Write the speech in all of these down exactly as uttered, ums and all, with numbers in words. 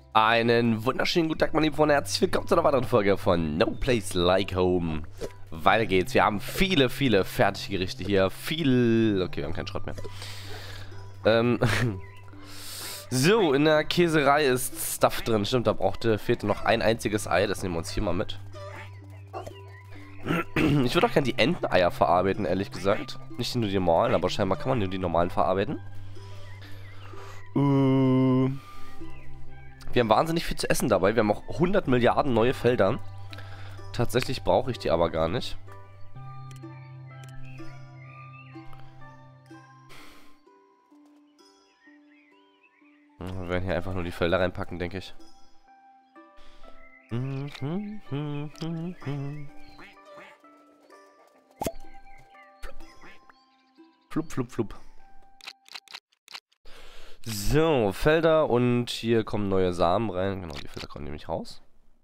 Einen wunderschönen guten Tag, meine lieben Freunde. Herzlich willkommen zu einer weiteren Folge von No Place Like Home. Weiter geht's. Wir haben viele, viele Fertiggerichte hier. Viel... Okay, wir haben keinen Schrott mehr. Ähm... So, in der Käserei ist Stuff drin. Stimmt, da brauchte, fehlte noch ein einziges Ei. Das nehmen wir uns hier mal mit. Ich würde auch gerne die Enteneier verarbeiten, ehrlich gesagt. Nicht nur die normalen, aber scheinbar kann man nur die normalen verarbeiten. Äh... Wir haben wahnsinnig viel zu essen dabei. Wir haben auch hundert Milliarden neue Felder. Tatsächlich brauche ich die aber gar nicht. Wir werden hier einfach nur die Felder reinpacken, denke ich. Flup, flup, flup. So, Felder und hier kommen neue Samen rein. Genau, die Felder kommen nämlich raus.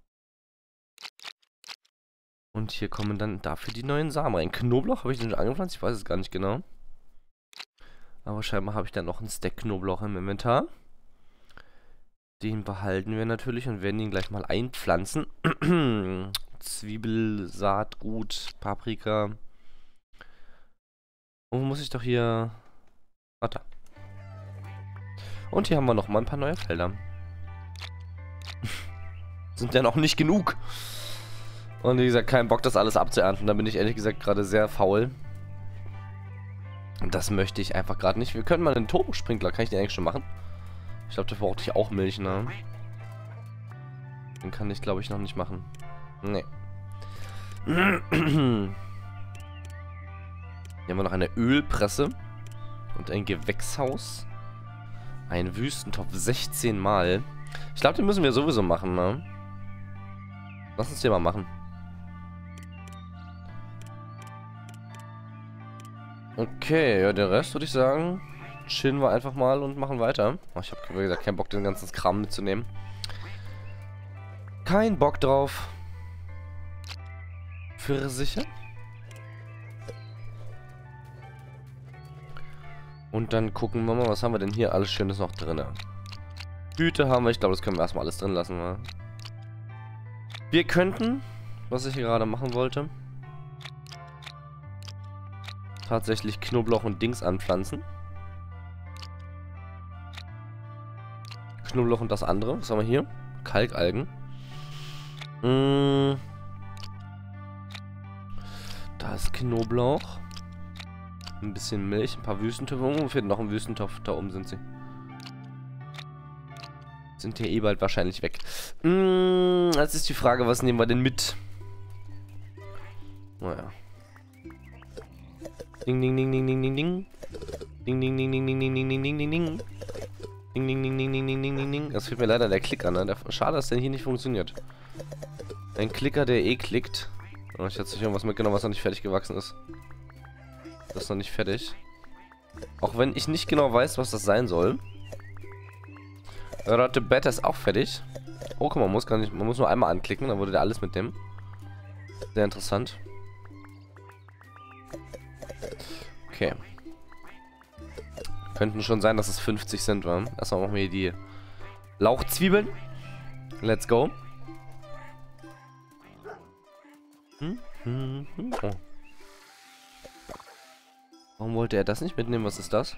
Und hier kommen dann dafür die neuen Samen rein. Knoblauch habe ich den schon angepflanzt, ich weiß es gar nicht genau. Aber scheinbar habe ich dann noch einen Stack Knoblauch im Inventar. Den behalten wir natürlich und werden ihn gleich mal einpflanzen. Zwiebel, Saatgut, Paprika. Und wo muss ich doch hier... Warte. Und hier haben wir noch mal ein paar neue Felder. Sind ja noch nicht genug. Und wie gesagt, kein Bock, das alles abzuernten. Da bin ich ehrlich gesagt gerade sehr faul. Und das möchte ich einfach gerade nicht. Wir können mal einen Turbosprinkler, kann ich den eigentlich schon machen? Ich glaube, da brauchte ich auch Milch, ne? Den kann ich, glaube ich, noch nicht machen. Nee. Hier haben wir noch eine Ölpresse. Und ein Gewächshaus. Ein Wüstentopf sechzehn Mal. Ich glaube, den müssen wir sowieso machen, ne? Lass uns den mal machen. Okay, ja, den Rest würde ich sagen, chillen wir einfach mal und machen weiter. Oh, ich habe, wie gesagt, keinen Bock, den ganzen Kram mitzunehmen. Kein Bock drauf. Pfirsiche. Und dann gucken wir mal, was haben wir denn hier alles Schönes noch drin. Hüte haben wir, ich glaube, das können wir erstmal alles drin lassen. Ne? Wir könnten, was ich hier gerade machen wollte, tatsächlich Knoblauch und Dings anpflanzen. Knoblauch und das andere, was haben wir hier? Kalkalgen. Mmh. Da ist Knoblauch. Ein bisschen Milch, ein paar Wüstentöpfe. Oh, fehlt noch ein Wüstentopf. Da oben sind sie. Sind hier eh bald wahrscheinlich weg. Mmh, jetzt ist die Frage, was nehmen wir denn mit? Naja. Ding, ding, ding, ding, ding, ding, ding. Ding, ding, ding, ding, ding, ding, ding, ding, ding, ding, ding. Ding, ding, ding, ding, ding, ding, ding, ding, ding. Das fehlt mir leider der Klicker, ne? Der, schade, dass der hier nicht funktioniert. Ein Klicker, der eh klickt. Oh, ich hätte sich irgendwas mitgenommen, was noch nicht fertig gewachsen ist. Das ist noch nicht fertig. Auch wenn ich nicht genau weiß, was das sein soll. Rotte Beta ist auch fertig. Oh, guck mal, man muss gar nicht, man muss nur einmal anklicken, dann würde der alles mitnehmen. Sehr interessant. Okay. Könnten schon sein, dass es fünfzig sind, wa? Erstmal machen wir hier die Lauchzwiebeln. Let's go. Hm? Hm, hm. Oh. Warum wollte er das nicht mitnehmen? Was ist das?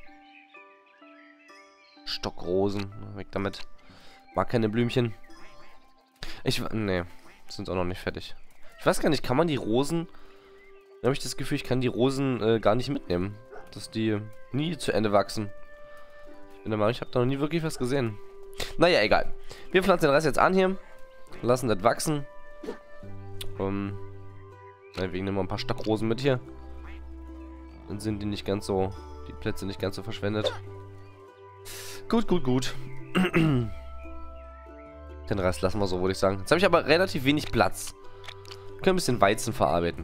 Stockrosen. Weg damit. Mag keine Blümchen. Ich... Nee. Sind auch noch nicht fertig. Ich weiß gar nicht, kann man die Rosen... Da habe ich das Gefühl, ich kann die Rosen äh, gar nicht mitnehmen. Dass die nie zu Ende wachsen. Ich bin der Meinung, ich habe da noch nie wirklich was gesehen. Naja, egal. Wir pflanzen den Rest jetzt an hier. Lassen das wachsen. Um, na, wir nehmen mal ein paar Stockrosen mit hier. Dann sind die nicht ganz so... Die Plätze nicht ganz so verschwendet. Gut, gut, gut. Den Rest lassen wir so, würde ich sagen. Jetzt habe ich aber relativ wenig Platz. Wir können ein bisschen Weizen verarbeiten.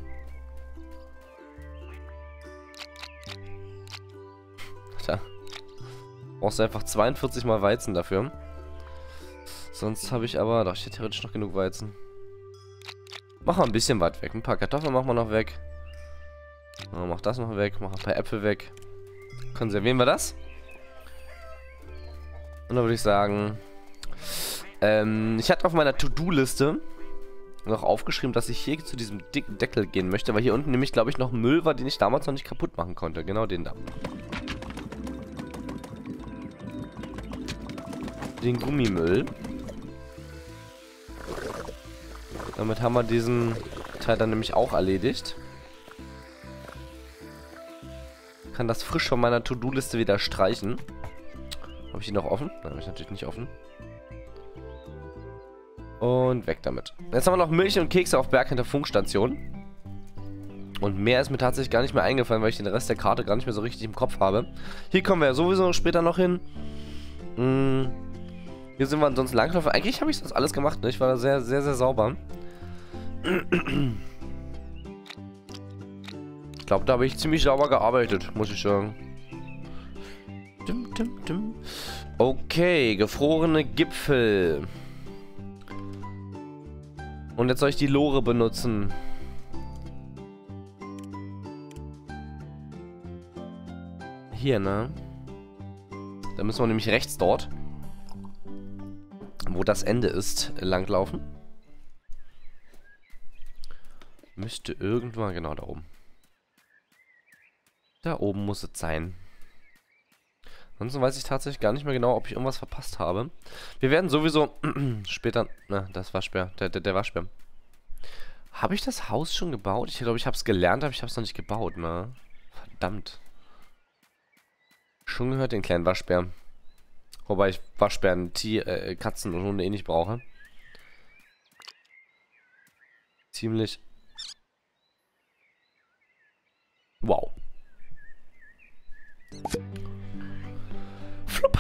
Tja. Brauchst du einfach zweiundvierzig mal Weizen dafür. Sonst habe ich aber... Doch, ich hätte theoretisch noch genug Weizen. Machen wir ein bisschen was weg. Ein paar Kartoffeln machen wir noch weg. Oh, mach das noch weg. Mach ein paar Äpfel weg. Konservieren wir das. Und dann würde ich sagen, Ähm, ich hatte auf meiner To-Do-Liste noch aufgeschrieben, dass ich hier zu diesem dicken Deckel gehen möchte, weil hier unten nämlich, glaube ich, noch Müll war, den ich damals noch nicht kaputt machen konnte. Genau den da. Den Gummimüll. Damit haben wir diesen Teil dann nämlich auch erledigt. Kann das frisch von meiner To-Do-Liste wieder streichen. Habe ich die noch offen? Nein, habe ich natürlich nicht offen. Und weg damit. Jetzt haben wir noch Milch und Kekse auf Berg hinter Funkstation. Und mehr ist mir tatsächlich gar nicht mehr eingefallen, weil ich den Rest der Karte gar nicht mehr so richtig im Kopf habe. Hier kommen wir ja sowieso später noch hin. Hm. Hier sind wir ansonsten langgelaufen. Eigentlich habe ich das alles gemacht, ne? Ich war da sehr, sehr, sehr sauber. Ich glaube, da habe ich ziemlich sauber gearbeitet, muss ich sagen. Dim, dim, dim. Okay, gefrorene Gipfel. Und jetzt soll ich die Lore benutzen. Hier, ne? Da müssen wir nämlich rechts dort, wo das Ende ist, langlaufen. Müsste irgendwann, genau da oben. Da oben muss es sein. Ansonsten weiß ich tatsächlich gar nicht mehr genau, ob ich irgendwas verpasst habe. Wir werden sowieso später... Na, das Waschbär. Der, der, der Waschbär. Habe ich das Haus schon gebaut? Ich glaube, ich habe es gelernt, aber ich habe es noch nicht gebaut, ne? Verdammt. Schon gehört den kleinen Waschbär. Wobei ich Waschbären, Tier, äh, Katzen und Hunde eh nicht brauche. Ziemlich... Wow. Flupp.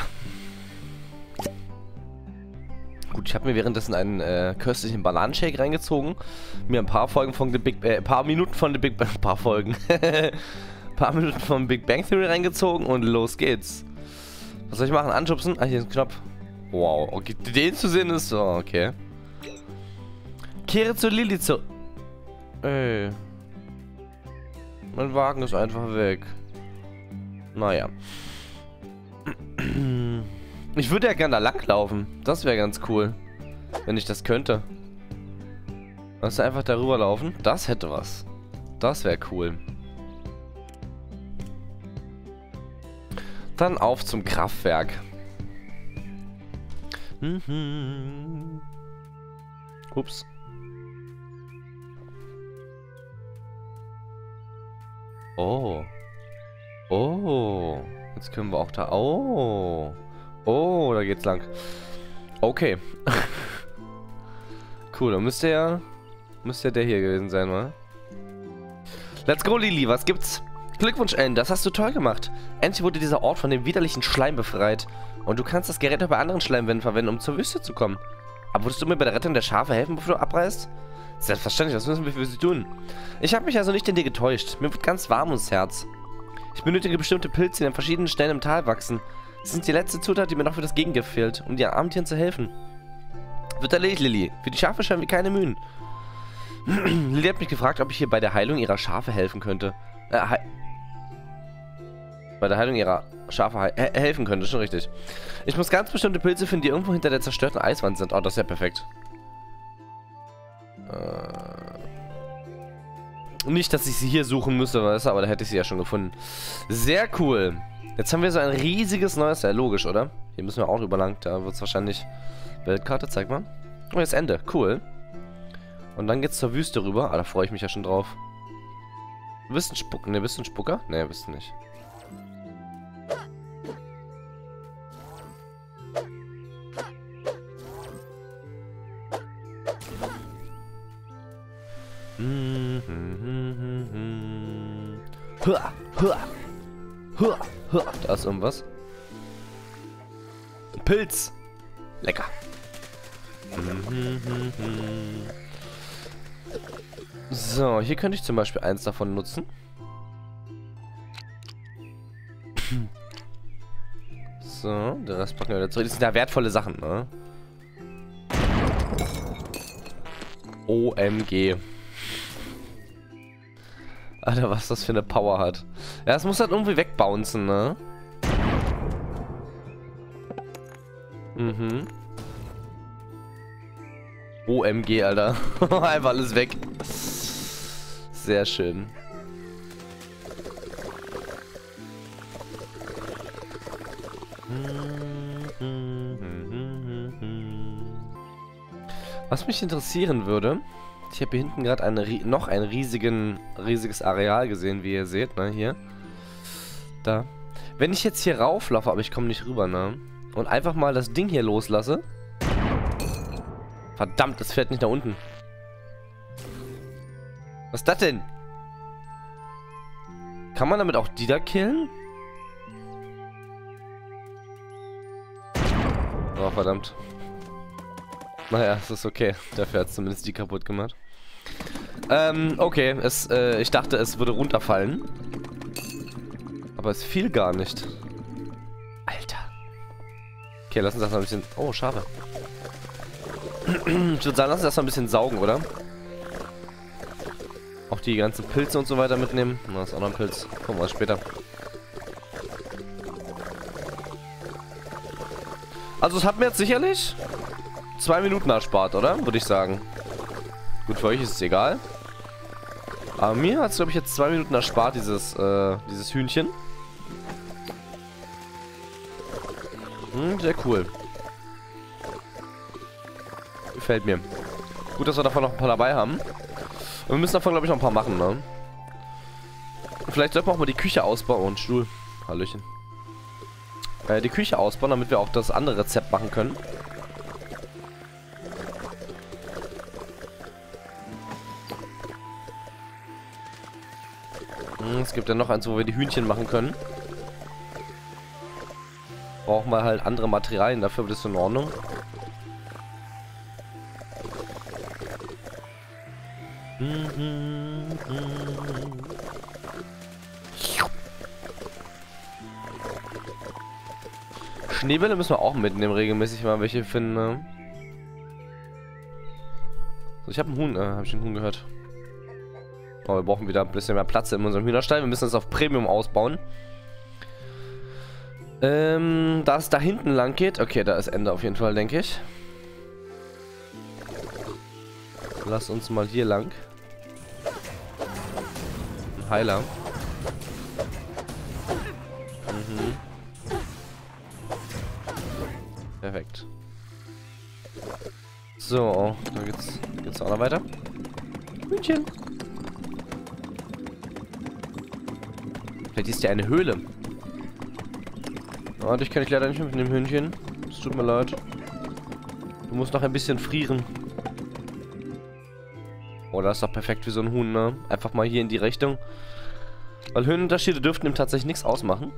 Gut, ich habe mir währenddessen einen äh, köstlichen Bananenshake reingezogen. Mir ein paar Folgen von The Big äh, paar Minuten von The Big Bang, ein paar Folgen. paar Minuten von Big Bang Theory reingezogen und los geht's. Was soll ich machen? Anschubsen? Ah, hier ist ein Knopf. Wow, okay, den zu sehen ist so, oh, okay. Kehre zu Lilly zu... Ey. Mein Wagen ist einfach weg. Naja. Ich würde ja gerne da langlaufen. Das wäre ganz cool. Wenn ich das könnte. Also einfach darüber laufen. Das hätte was. Das wäre cool. Dann auf zum Kraftwerk. Mhm. Ups. Oh. Oh. Jetzt können wir auch da... Oh. Oh, da geht's lang. Okay. Cool, dann müsste ja... Müsste ja der hier gewesen sein, oder? Let's go, Lilly. Was gibt's? Glückwunsch, Ellen. Das hast du toll gemacht. Endlich wurde dieser Ort von dem widerlichen Schleim befreit. Und du kannst das Gerät auch bei anderen Schleimwänden verwenden, um zur Wüste zu kommen. Aber würdest du mir bei der Rettung der Schafe helfen, bevor du abreißt? Selbstverständlich, was müssen wir für sie tun? Ich habe mich also nicht in dir getäuscht. Mir wird ganz warm ums Herz. Ich benötige bestimmte Pilze, die an verschiedenen Stellen im Tal wachsen. Sie sind die letzte Zutat, die mir noch für das Gegengift fehlt, um den Armtieren zu helfen. Wird erledigt, Lilly. Für die Schafe scheinen wir keine Mühen. Lilly hat mich gefragt, ob ich ihr bei der Heilung ihrer Schafe helfen könnte. Äh, he bei der Heilung ihrer Schafe he helfen könnte, schon richtig. Ich muss ganz bestimmte Pilze finden, die irgendwo hinter der zerstörten Eiswand sind. Oh, das ist ja perfekt. Äh, nicht, dass ich sie hier suchen müsste, weißt du, aber da hätte ich sie ja schon gefunden. Sehr cool. Jetzt haben wir so ein riesiges neues... Ja, logisch, oder? Hier müssen wir auch drüber lang. Da wird es wahrscheinlich... Weltkarte, zeig mal. Oh, jetzt Ende. Cool. Und dann geht's zur Wüste rüber. Ah, da freue ich mich ja schon drauf. Du bist ein Spucker. Ne, bist du ein Spucker? Ne, bist du nicht. Hm, hm, hm, hm, hm. Hua, hua, hua, hua. Da ist irgendwas. Pilz. Lecker. Hm, hm, hm, hm. So, hier könnte ich zum Beispiel eins davon nutzen. So, der Rest packen wir wieder zurück. Das sind ja wertvolle Sachen, ne? O M G. Alter, was das für eine Power hat. Ja, es muss halt irgendwie wegbouncen, ne? Mhm. O M G, Alter. Einfach alles weg. Sehr schön. Was mich interessieren würde, ich habe hier hinten gerade eine, noch ein riesigen, riesiges Areal gesehen, wie ihr seht, ne, hier. Da. Wenn ich jetzt hier rauflaufe, aber ich komme nicht rüber, ne, und einfach mal das Ding hier loslasse. Verdammt, das fährt nicht nach unten. Was ist das denn? Kann man damit auch die da killen? Oh, verdammt. Naja, es ist okay. Dafür hat zumindest die kaputt gemacht. Ähm, okay. Es, äh, ich dachte, es würde runterfallen. Aber es fiel gar nicht. Alter. Okay, lass uns das mal ein bisschen... Oh, Schafe. Ich würde sagen, lass uns das mal ein bisschen saugen, oder? Auch die ganzen Pilze und so weiter mitnehmen. Na, das ist auch noch ein Pilz. Gucken wir mal später. Also es hat mir jetzt sicherlich zwei Minuten erspart, oder? Würde ich sagen. Gut, für euch ist es egal. Aber mir hat es, glaube ich, jetzt zwei Minuten erspart, dieses, äh, dieses Hühnchen. Hm, sehr cool. Gefällt mir. Gut, dass wir davon noch ein paar dabei haben. Und wir müssen davon, glaube ich, noch ein paar machen, ne? Vielleicht sollten wir auch mal die Küche ausbauen. Und Stuhl. Hallöchen. Äh, die Küche ausbauen, damit wir auch das andere Rezept machen können. Hm, es gibt ja noch eins, wo wir die Hühnchen machen können. Brauchen wir halt andere Materialien dafür, aber das ist in Ordnung. Schneebälle müssen wir auch mitnehmen, regelmäßig mal welche finden. Ne? So, ich habe einen Huhn, äh, habe ich einen Huhn gehört. Oh, wir brauchen wieder ein bisschen mehr Platz in unserem Hühnerstall. Wir müssen das auf Premium ausbauen. Ähm, da es da hinten lang geht. Okay, da ist Ende auf jeden Fall, denke ich. Lass uns mal hier lang. Ein Heiler. Mhm. Perfekt. So, da geht's, geht's auch noch weiter. Hühnchen. Vielleicht ist ja eine Höhle. Oh, dich kann ich leider nicht mit dem Hühnchen. Es tut mir leid. Du musst noch ein bisschen frieren. Oh, das ist doch perfekt für so ein Huhn, ne? Einfach mal hier in die Richtung. Weil Höhenunterschiede dürften ihm tatsächlich nichts ausmachen.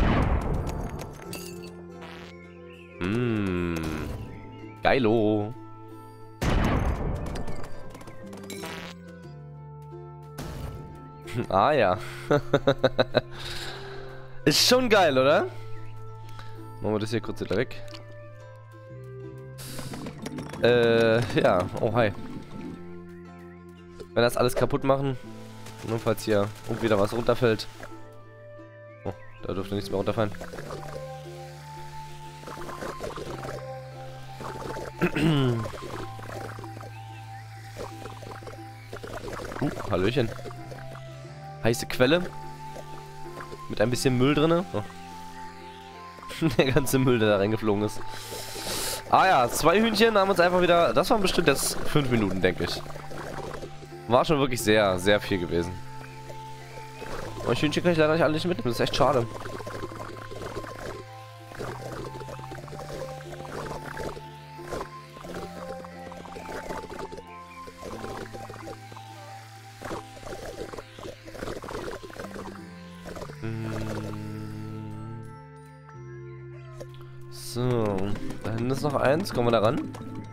Mmh. Geilo. Ah ja. Ist schon geil, oder? Machen wir das hier kurz wieder weg. Äh, ja. Oh, hi. Wenn das alles kaputt machen. Nur falls hier und wieder was runterfällt. Oh, da dürfte nichts mehr runterfallen. uh, Hallöchen. Heiße Quelle. Mit ein bisschen Müll drin. Oh. Der ganze Müll, der da reingeflogen ist. Ah ja, zwei Hühnchen haben uns einfach wieder... Das waren bestimmt jetzt fünf Minuten, denke ich. War schon wirklich sehr, sehr viel gewesen. Aber Hühnchen kann ich leider nicht alle nicht mitnehmen. Das ist echt schade. So, da hinten ist noch eins. Kommen wir da ran?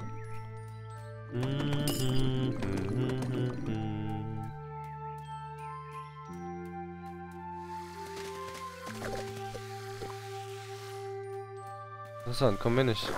Interessant, kommen wir nicht.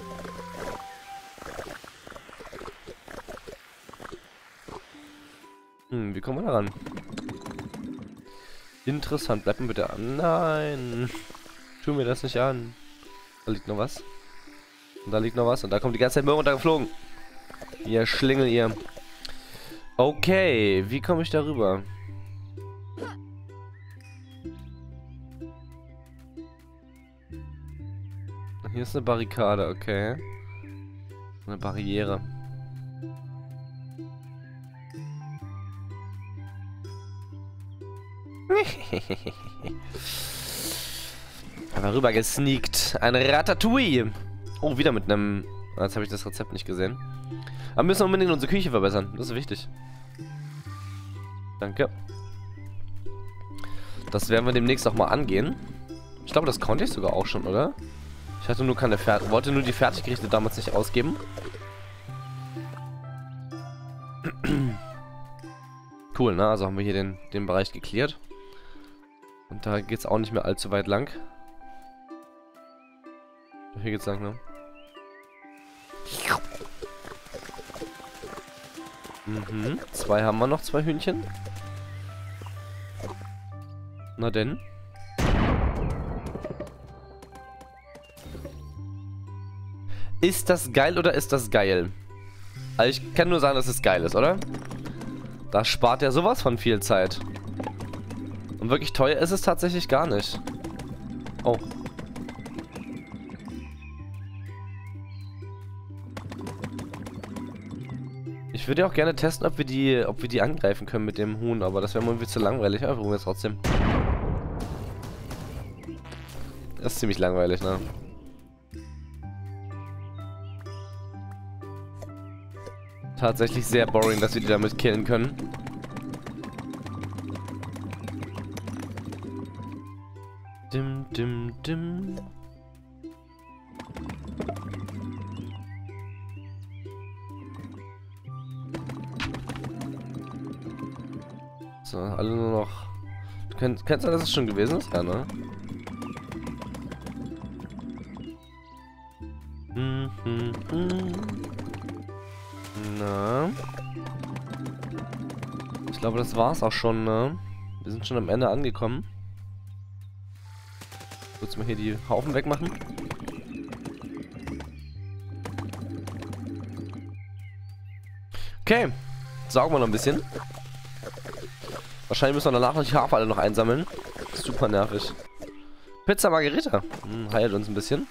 Hm, wie kommen wir da ran? Interessant, bleib mal bitte an. Nein! Tu mir das nicht an. Da liegt noch was. Und da liegt noch was. Und da kommt die ganze Zeit Müll runtergeflogen. Ihr Schlingel, ihr. Okay, wie komme ich darüber? Hier ist eine Barrikade, okay. Eine Barriere. Aber rüber gesneakt. Ein Ratatouille. Oh, wieder mit einem... Jetzt habe ich das Rezept nicht gesehen. Aber wir müssen unbedingt unsere Küche verbessern. Das ist wichtig. Danke. Das werden wir demnächst auch mal angehen. Ich glaube, das konnte ich sogar auch schon, oder? Ich hatte nur keine Fertig... Wollte nur die Fertiggerichte damals nicht ausgeben. Cool, ne? Also haben wir hier den, den Bereich geklärt. Und da geht es auch nicht mehr allzu weit lang. Hier geht's lang, ne? Mhm. Zwei haben wir noch, zwei Hühnchen. Na denn. Ist das geil oder ist das geil? Also ich kann nur sagen, dass es geil ist, oder? Das spart ja sowas von viel Zeit. Und wirklich teuer ist es tatsächlich gar nicht. Oh. Ich würde ja auch gerne testen, ob wir die, ob wir die angreifen können mit dem Huhn, aber das wäre mir irgendwie zu langweilig. Aber probieren wir es trotzdem. Das ist ziemlich langweilig, ne? Tatsächlich sehr boring, dass wir die damit killen können. Dim, dim, dim. So, alle nur noch... Du kennst, kennst du, dass es schon gewesen ist? Ja, ne? Hm, hm, hm. Na. Ich glaube, das war's auch schon, ne? Wir sind schon am Ende angekommen. Kurz mal hier die Haufen wegmachen. Okay. Saugen wir noch ein bisschen. Wahrscheinlich müssen wir danach noch die Hafer alle noch einsammeln. Super nervig. Pizza Margherita. Hm, heilt uns ein bisschen.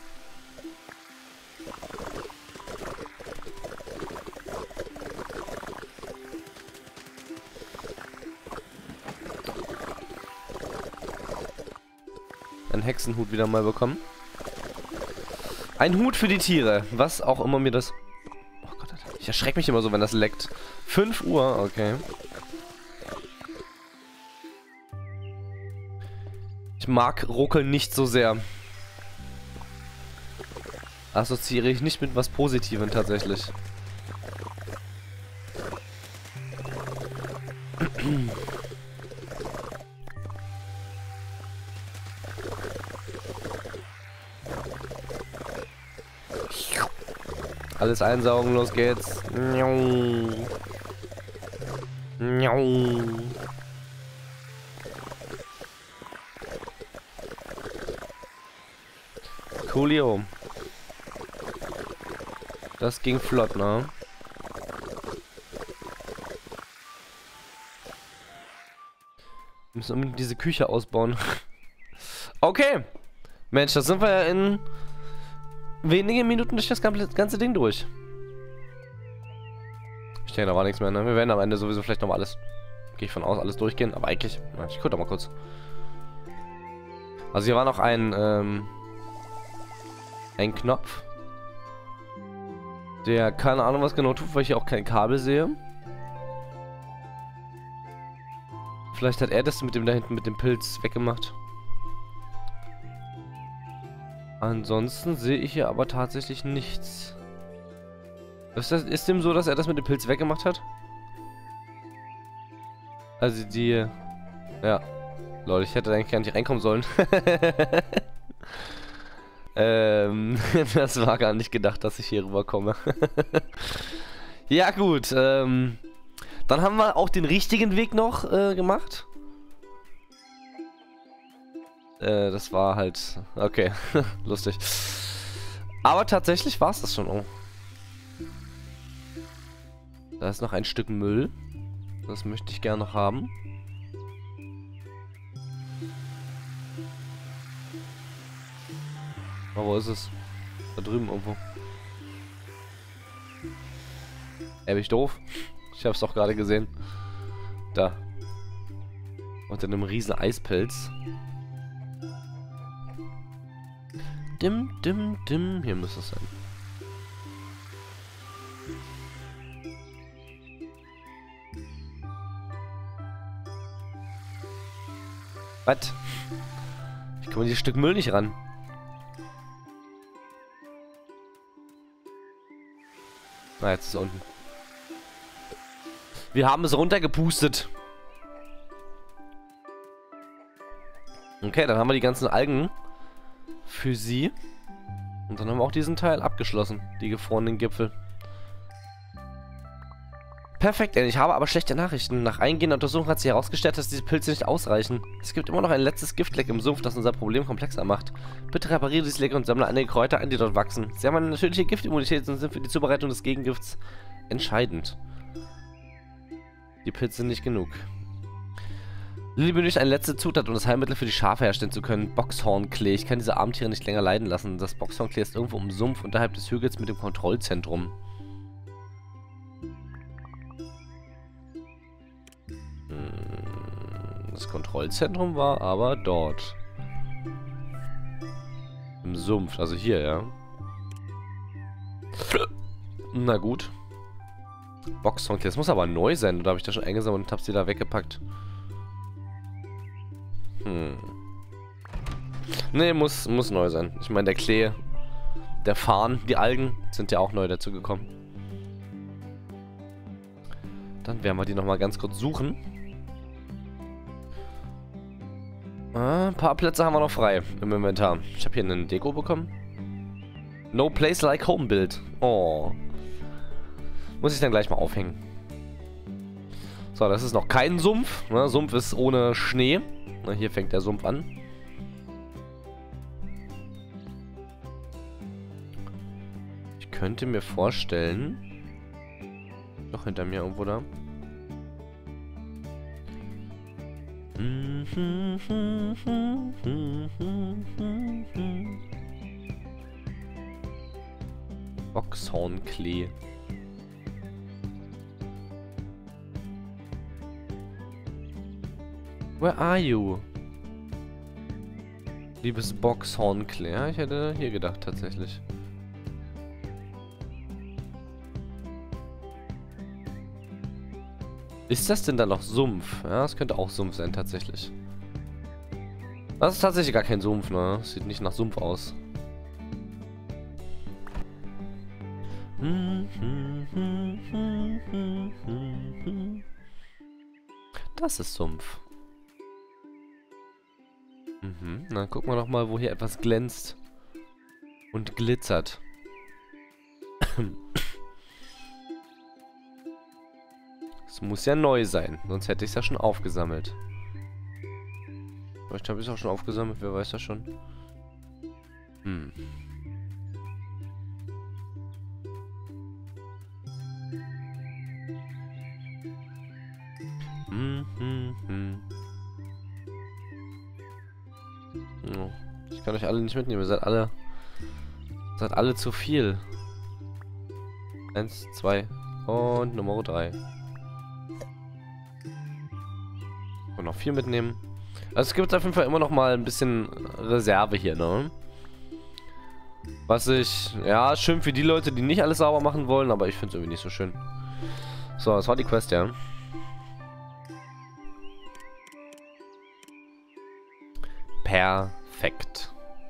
Einen Hexenhut wieder mal bekommen. Ein Hut für die Tiere. Was auch immer mir das... Oh Gott, ich erschrecke mich immer so, wenn das leckt. fünf Uhr, okay. Ich mag Ruckeln nicht so sehr. Assoziiere ich nicht mit was Positivem tatsächlich. Alles einsaugen, los geht's. Coolio. Das ging flott, ne? Wir müssen unbedingt diese Küche ausbauen. Okay. Mensch, das sind wir ja in wenigen Minuten durch das ganze Ding durch. Ich denke, da war nichts mehr, ne? Wir werden am Ende sowieso vielleicht noch mal alles, gehe ich von aus, alles durchgehen. Aber eigentlich, na, ich gucke doch mal kurz. Also hier war noch ein, ähm, ein Knopf. Der keine Ahnung was genau tut, weil ich hier auch kein Kabel sehe. Vielleicht hat er das mit dem da hinten mit dem Pilz weggemacht. Ansonsten sehe ich hier aber tatsächlich nichts. Ist, das, ist dem so, dass er das mit dem Pilz weggemacht hat? Also die... Ja. Leute, ich hätte eigentlich gar nicht reinkommen sollen. ähm, das war gar nicht gedacht, dass ich hier rüberkomme. Ja gut, ähm... Dann haben wir auch den richtigen Weg noch äh, gemacht. Äh, das war halt... Okay, lustig. Aber tatsächlich war es das schon. Oh. Da ist noch ein Stück Müll. Das möchte ich gerne noch haben. Oh, wo ist es? Da drüben irgendwo. Ey, bin ich doof? Ich hab's doch gerade gesehen. Da. Unter einem riesen Eispilz. Dim, dim, dim. Hier müsste es sein. Was? Ich komme an dieses Stück Müll nicht ran. Na, jetzt ist es unten. Wir haben es runtergepustet. Okay, dann haben wir die ganzen Algen für sie. Und dann haben wir auch diesen Teil abgeschlossen. Die gefrorenen Gipfel. Perfekt, ich habe aber schlechte Nachrichten. Nach eingehender Untersuchung hat sich herausgestellt, dass diese Pilze nicht ausreichen. Es gibt immer noch ein letztes Giftleck im Sumpf, das unser Problem komplexer macht. Bitte repariere dieses Leck und sammle einige Kräuter ein, die dort wachsen. Sie haben eine natürliche Giftimmunität und sind für die Zubereitung des Gegengifts entscheidend. Die Pilze sind nicht genug. Lilly benötigt eine letzte Zutat, um das Heilmittel für die Schafe herstellen zu können. Boxhornklee. Ich kann diese armen Tiere nicht länger leiden lassen. Das Boxhornklee ist irgendwo im Sumpf unterhalb des Hügels mit dem Kontrollzentrum. Das Kontrollzentrum war aber dort. Im Sumpf, also hier, ja. Na gut. Boxhornklee, das muss aber neu sein, oder habe ich das schon eingesammelt und habe sie da weggepackt? Hm. Nee, muss, muss neu sein. Ich meine, der Klee, der Farn, die Algen sind ja auch neu dazu gekommen. Dann werden wir die nochmal ganz kurz suchen. Ah, ein paar Plätze haben wir noch frei im Inventar. Ich habe hier eine Deko bekommen. No place like home Bild. Oh. Muss ich dann gleich mal aufhängen. So, das ist noch kein Sumpf. Ne? Sumpf ist ohne Schnee. Na, hier fängt der Sumpf an. Ich könnte mir vorstellen... Doch hinter mir irgendwo da. Boxhornklee. Where are you? Liebes Boxhornklee. Ja, ich hätte hier gedacht, tatsächlich. Ist das denn dann noch Sumpf? Ja, es könnte auch Sumpf sein, tatsächlich. Das ist tatsächlich gar kein Sumpf, ne? Sieht nicht nach Sumpf aus. Das ist Sumpf. Mhm, dann gucken wir doch mal, wo hier etwas glänzt und glitzert. Es muss ja neu sein, sonst hätte ich es ja schon aufgesammelt. Vielleicht habe ich es auch schon aufgesammelt, wer weiß das schon. Hm. Hm, hm, hm. Oh. Ich kann euch alle nicht mitnehmen, ihr seid alle... Ihr seid alle zu viel. Eins, zwei und Nummer drei. Und noch vier mitnehmen. Also es gibt auf jeden Fall immer noch mal ein bisschen Reserve hier, ne? Was ich... Ja, schön für die Leute, die nicht alles sauber machen wollen, aber ich finde es irgendwie nicht so schön. So, das war die Quest, ja. Perfekt.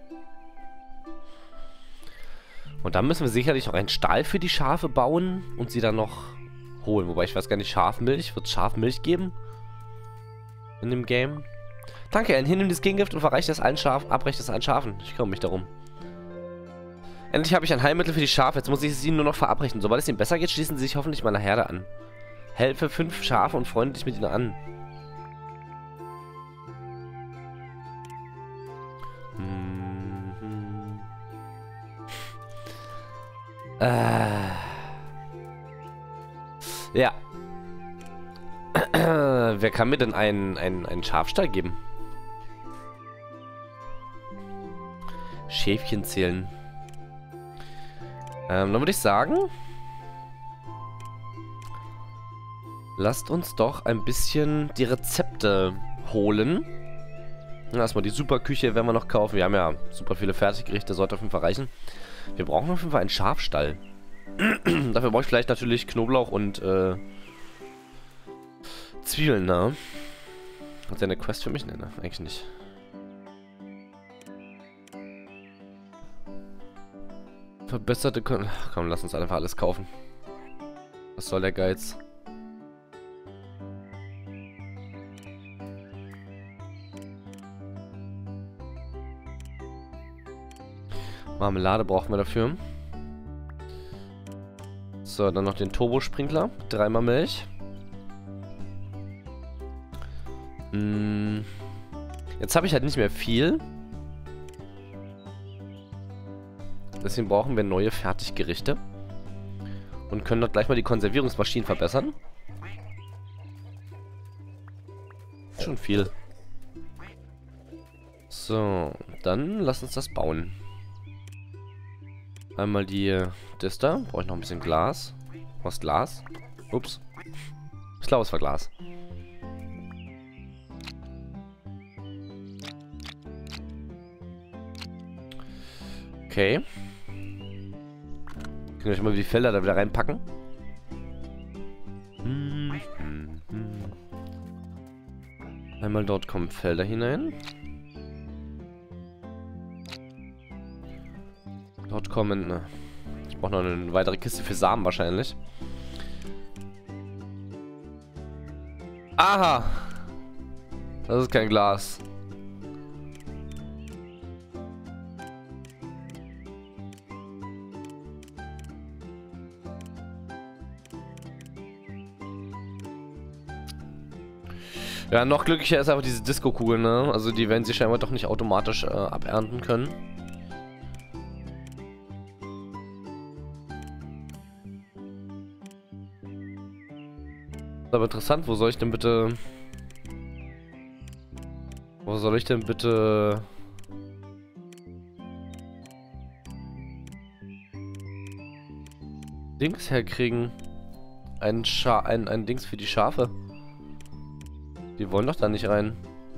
Und dann müssen wir sicherlich noch einen Stall für die Schafe bauen und sie dann noch holen. Wobei ich weiß gar nicht, Schafmilch. Wird es Schafmilch geben? In dem Game? Danke, ein Hinnimm des Gegengift und verreicht das allen Schaf, abreicht es allen Schafen. Ich kümmere mich darum. Endlich habe ich ein Heilmittel für die Schafe. Jetzt muss ich es ihnen nur noch verabreichen. Sobald es ihnen besser geht, schließen sie sich hoffentlich meiner Herde an. Helfe fünf Schafe und freunde dich mit ihnen an. Mhm. Äh. Ja. Wer kann mir denn einen, einen, einen Schafstall geben? Schäfchen zählen. Ähm, dann würde ich sagen, lasst uns doch ein bisschen die Rezepte holen. Erstmal die Superküche werden wir noch kaufen. Wir haben ja super viele Fertiggerichte, sollte auf jeden Fall reichen. Wir brauchen auf jeden Fall einen Schafstall. Dafür brauche ich vielleicht natürlich Knoblauch und äh, Zwiebeln, ne? Hat der eine Quest für mich? Ne, ne, eigentlich nicht. Verbesserte Kon Komm, lass uns einfach alles kaufen. Was soll der Geiz? Marmelade brauchen wir dafür. So, dann noch den Turbosprinkler. Dreimal Milch. Hm. Jetzt habe ich halt nicht mehr viel. Deswegen brauchen wir neue Fertiggerichte. Und können dort gleich mal die Konservierungsmaschinen verbessern. Schon viel. So, dann lass uns das bauen. Einmal die, das da. Brauche ich noch ein bisschen Glas. Was Glas? Ups. Ich glaube, es war Glas. Okay. Können wir mal die Felder da wieder reinpacken? Hm, hm, hm. Einmal dort kommen Felder hinein. Dort kommen... Ne. Ich brauche noch eine weitere Kiste für Samen wahrscheinlich. Aha! Das ist kein Glas. Ja, noch glücklicher ist einfach diese Disco-Kugel, ne? Also die werden sie scheinbar doch nicht automatisch äh, abernten können. Aber interessant, wo soll ich denn bitte... Wo soll ich denn bitte... Dings herkriegen? Ein Scha... Ein, ein Dings für die Schafe. Die wollen doch da nicht rein.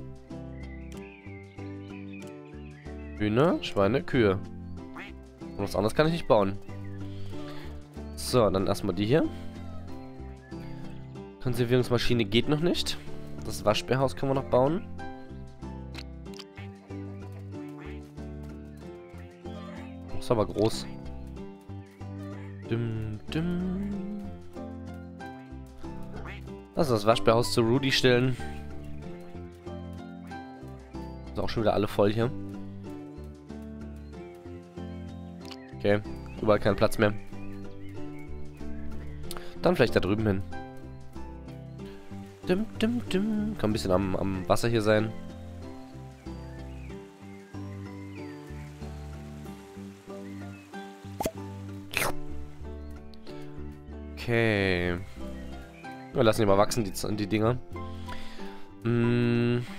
Hühner, Schweine, Kühe. Und was anderes kann ich nicht bauen. So, dann erstmal die hier. Konservierungsmaschine geht noch nicht. Das Waschbärhaus können wir noch bauen. Das ist aber groß. Dum, dum. Lass uns das Waschbärhaus zu Rudy stellen. Sind auch schon wieder alle voll hier. Okay, überall kein Platz mehr. Dann vielleicht da drüben hin. Dim, dim, dim. Kann ein bisschen am, am Wasser hier sein. Okay. Wir lassen die mal wachsen, die, die Dinger. Hm.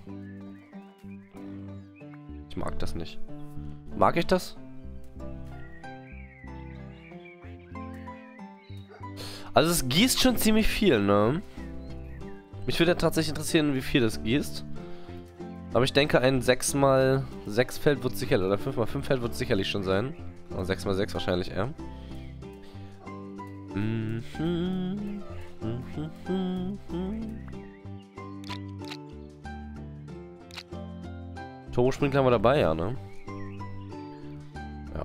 Ich mag das nicht. Mag ich das? Also es gießt schon ziemlich viel, ne? Mich würde ja tatsächlich interessieren, wie viel das gießt. Aber ich denke, ein sechs mal sechs Feld wird sicherlich, oder fünf mal fünf Feld wird sicherlich schon sein. Oder sechs mal sechs wahrscheinlich eher. Mhm. Mhm. Mhm. Turbosprinkler haben wir dabei, ja, ne? Ja.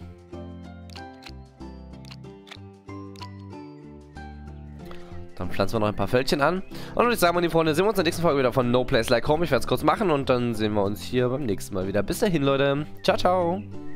Dann pflanzen wir noch ein paar Feldchen an. Und würde ich sagen, meine Freunde, sehen wir uns in der nächsten Folge wieder von No Place Like Home. Ich werde es kurz machen und dann sehen wir uns hier beim nächsten Mal wieder. Bis dahin, Leute. Ciao, ciao.